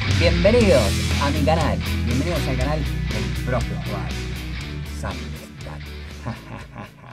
Bienvenidos a mi canal. Bienvenidos al canal del propio Juan. Sangre.